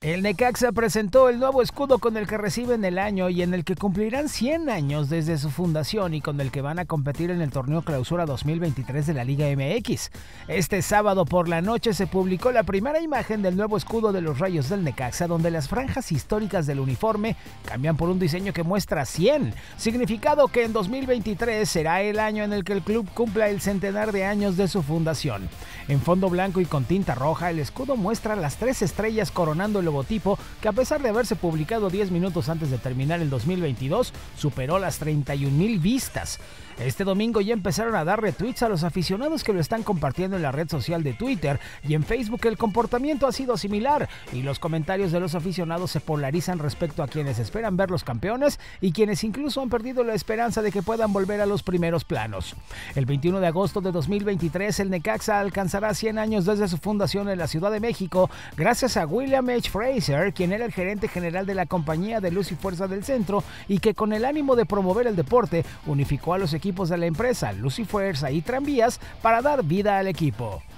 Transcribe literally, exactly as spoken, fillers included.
El Necaxa presentó el nuevo escudo con el que reciben el año y en el que cumplirán cien años desde su fundación y con el que van a competir en el torneo Clausura dos mil veintitrés de la Liga M X. Este sábado por la noche se publicó la primera imagen del nuevo escudo de los Rayos del Necaxa, donde las franjas históricas del uniforme cambian por un diseño que muestra cien, significado que en dos mil veintitrés será el año en el que el club cumpla el centenar de años de su fundación. En fondo blanco y con tinta roja, el escudo muestra las tres estrellas coronando el logotipo que, a pesar de haberse publicado diez minutos antes de terminar el dos mil veintidós, superó las treinta y un mil vistas. Este domingo ya empezaron a dar retweets a los aficionados que lo están compartiendo en la red social de Twitter, y en Facebook el comportamiento ha sido similar y los comentarios de los aficionados se polarizan respecto a quienes esperan verlos campeones y quienes incluso han perdido la esperanza de que puedan volver a los primeros planos. El veintiuno de agosto de dos mil veintitrés el Necaxa alcanzará cien años desde su fundación en la Ciudad de México gracias a William H. Fraser, quien era el gerente general de la compañía de Luz y Fuerza del Centro y que, con el ánimo de promover el deporte, unificó a los equipos de la empresa Luz y Fuerza y Tranvías para dar vida al equipo.